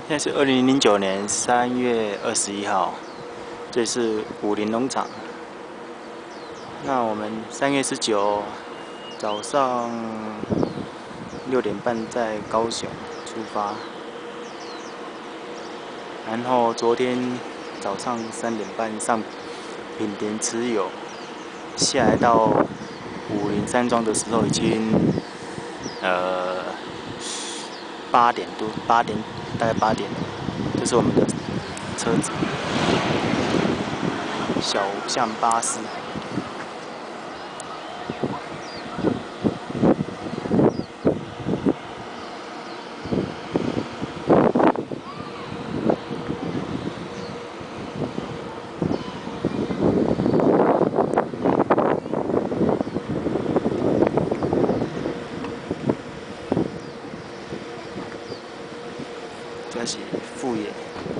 现在是2009年3月21号，这是武林农场。那我们3月19早上6点半在高雄出发，然后昨天早上3点半上品田持有，下来到武林山庄的时候已经8点多，大概8点了。这是我们的车子，小象巴士。这是副业。